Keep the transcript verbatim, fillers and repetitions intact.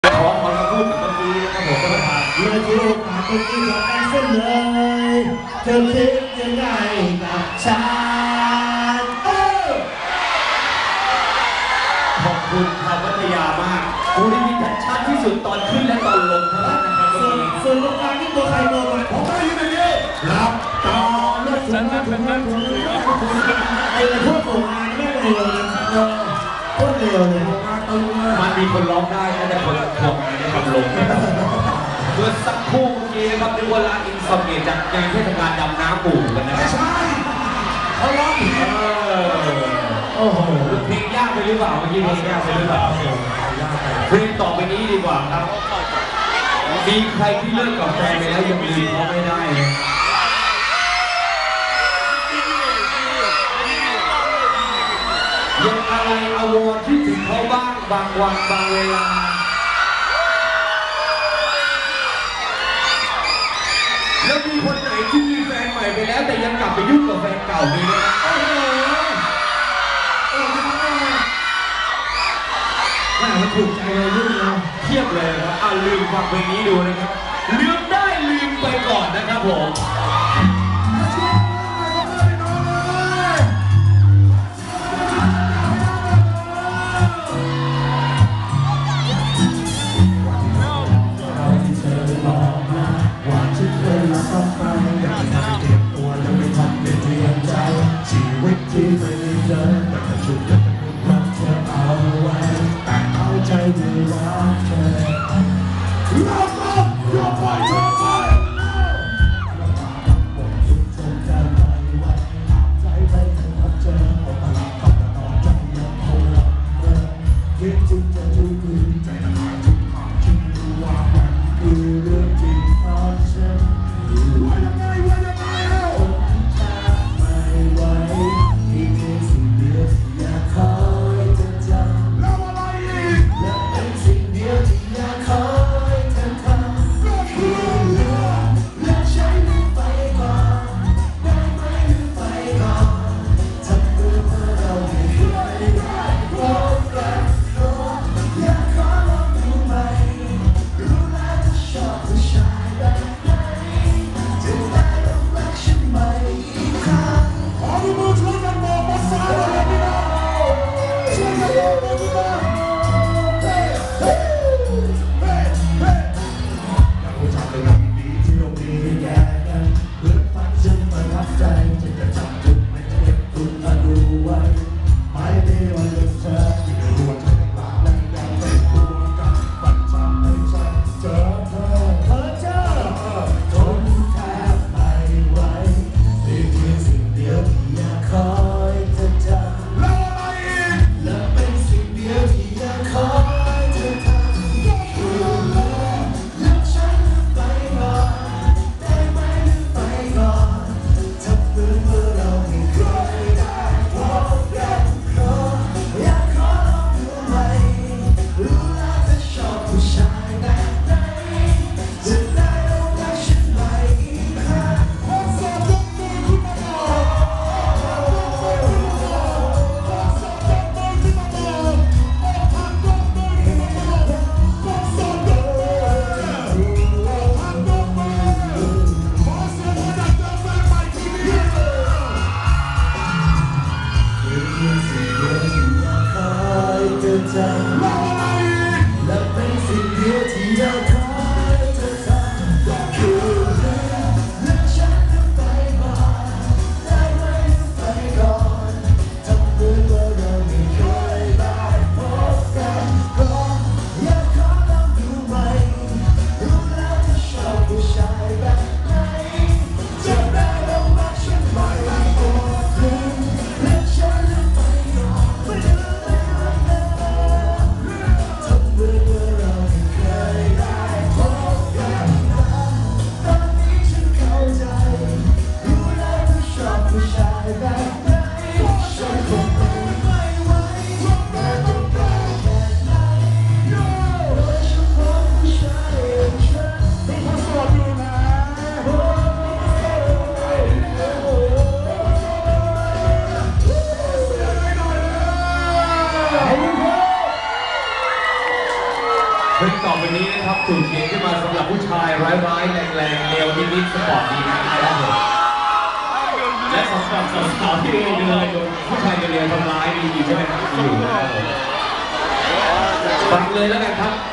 ขอขอมาพูดถึงเมื่อกี้นะครับผมท่านประธานเลยที่โอกาสตรงนี้บอกแอนเส้นเลยเธอคิดยังไงกับฉันขอบคุณชาวพัทยามากโอ้ได้ยินชัดที่สุดตอนขึ้นและตอนลงเท่านั้นนะครับส่วนส่วนตรงกลางที่ตัวใครตัวมันผมไม่ยืนอย่างนี้รับต่อรถถึงมาถึงมาถึงไอ้พวกโรงงานไม่เร็วเลยโคตรเร็วเลยมันมีคนร้องได้แต่คนทำงานได้ทำลงเมื่อสักครู่เมื่อกี้นะครับนึกว่าร้านอินสตาเกตจากงานเทศกาลดำน้ำปู่กันนะใช่เขาร้องโอ้โหเพลงยากไปหรือเปล่าเมื่อกี้เพลงยากไปหรือเปล่าเพลงต่อไปนี้ดีกว่าครับมีใครที่เลิกกับแฟนไปแล้วยังลืมเขาไม่ได้เลยยังอะไรอาวรที่ถึงเขาบ้างบางวันบางเวลาแล้วมีคนไหนที่มีแฟนใหม่ไปแล้วแต่ยังกลับไปยุ่งกับแฟนเก่ามีไหมโอ้โหน่าจะถูกใจเลยยุ่งเราเทียบเลยครับอ่ะลืมฟังเพลงนี้ดูนะครับลืมได้ลืมไปก่อนนะครับผมชีวิตที่ไม่ได้เจอแต่ก็ชุดจะเป็นรักเธอเอาไว้แต่เข้าใจไม่รักเธอรักรักยอมไปยอมไปหมดสุดจนจะไม่ไหวหากใจไปถึงรับเจอเอาตลาดต้องตอนใจยังคงรักเธอคิดถึงจะทุกคืนใจละลายทุกคำที่รู้ว่ามันคือเรื่องจริงของฉันว่ายังไงว่ายังไงและเป็นสิ่งเดียวไปนี้นะครับถูกเขียนขึ้นมาสำหรับผู้ชายร้ายๆแรงๆแนวนิดๆสปอร์ตดีนะครับผมและสำหรับสาวๆที่เดินโดนผู้ชายเดินทำร้ายมีอยู่ใช่ไหมครับมีอยู่นะครับฟังเลยแล้วกันครับ